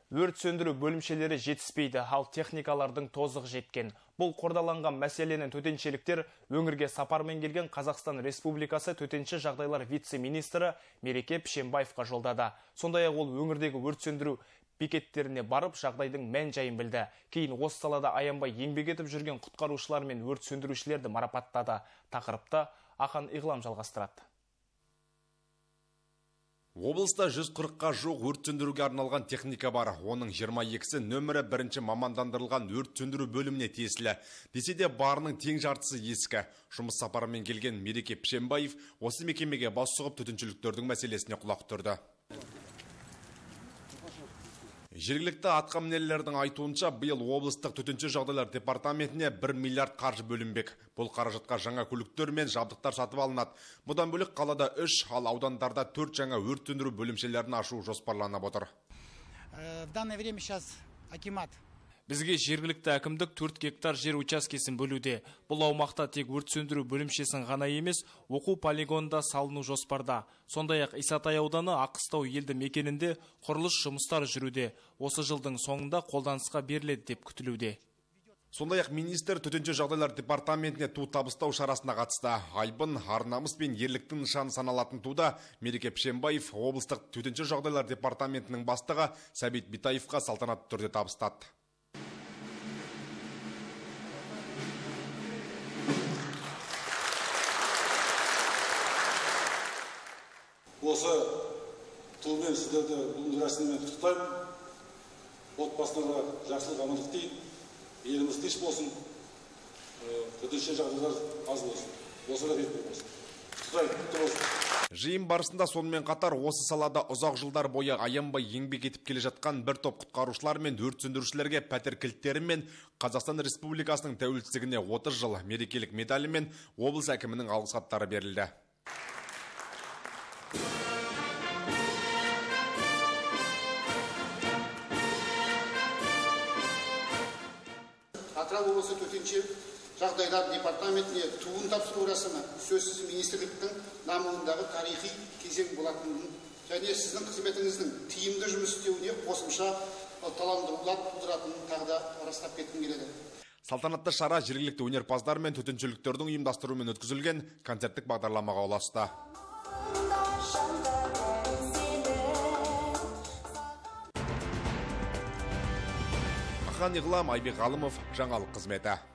Өрт сөндіру бөлімшелері жетіспейді, ал техникалардың тозығы жеткен. Бұл қордаланған мәселенің төтеншеліктер өңірге сапармен келген Қазақстан Республикасы төтенше жағдайлар вице-министрі Мереке Пішембаевқа жолдады. Сондай-ақ ол өңірдегі өрт сөндіру бекеттеріне барып, жағдайдың мән-жайын білді. Кейін осы салада аянбай еңбек етіп жүрген құтқарушылар мен өрт сөндірушілерді марапаттады. Тақырыпты Ақан Иғлам жалғастырады. Облыста 140-қа жоқ өрт сөндіруге арналған техника бар. Оның 22-сі нөмірі 1-ші мамандандырылған өрт сөндіру бөліміне тиесілі. Десе де барының тең жартысы ескі. Жұмыс сапарымен келген Мереке Пішембаев осы мекемеге бас сұғып төтеншеліктердің мәселесіне құлақ түрді. Жергілікті атқамінерлердің айтуынша, биыл облыстық төтенше жағдайлар департаментіне 1 миллиард қаржы бөлінбек. Бұл қаражатқа жаңа көліктер мен жабдықтар сатып алынады. Бұдан бөлек қалада 3, ал аудандарда 4 жаңа өрт сөндіру бөлімшелерін ашу жоспарланып отыр. В данное время сейчас акимат. Бізге жергілікті әкімдік 4 гектар жер учаскесін бөлуде. Бұл аумақта тек өрт сөндіру бөлімшесін ғана емес, оқу полигонында салыну жоспарда. Сондай-ақ Исатай ауданы Аққыстау елді мекенінде құрылыс жұмыстары жүруде. Осы жылдың соңында қолданысқа беріледі деп күтілуде. Сондай-ақ министр төтенше жағдайлар департаментіне ту табыстау шарасына қатысты. Айбын, ар-намыс пен ерліктің нышаны саналатын туда Мереке Пішембаев облыстық төтенше жағдайлар департаментінің бастығы Сәбит Битаевқа салтанатты түрде табыстады. Осы туымен сіздерді бұл рәсіммен құттықтаймын. Отбасыларға жақсылық, амандық тілеймін. Еліміз тыныш болсын, төтенше жағдайлар аз болсын. Осы да бет болсын. Құттықтаймын, құтты болсын. Жиын барысында сонымен қатар осы салада ұзақ жылдар бойы аянбай еңбек етіп келе жатқан бір топ құтқарушылар мен өрт сөндірушілерге пәтер кілттері мен Қазақстан Республикасының тәуелсіздігіне 30 жыл мерекелік медалі мен облыс әкімінің алғыс хаттары берілді. Атырау облысы төтенше жағдайлар департаментіне туын тапсыру рәсімі сөзсіз министрліктің дамуындағы тарихи кезең болатынын және сіздің қызметіңіздің тиімді жұмыс істеуіне қосымша ынталандырулар тудыратынын тағы да растап кеткім келеді. Салтанатты шара жергілікті өнерпаздар мен төтеншеліктердің ұйымдастыруымен өткізілген концерттік бағдарламаға ұласты. Ақан Иғлам, Айбек Ғалымов, жаңалық қызметі.